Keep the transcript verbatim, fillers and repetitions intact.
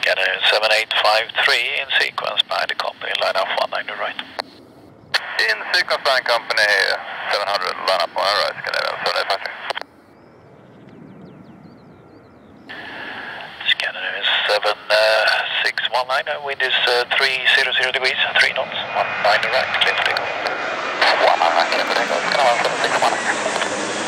Scanner seven eight five three in sequence by the company, line up one nine right. In sequence line company seven hundred, line up one right, Scanner seven eight five three. Scanner seven six one nine, wind is uh, three hundred degrees, three knots, one nine right, clear for takeoff. one nine right, clear for takeoff, Scanner one seven six one.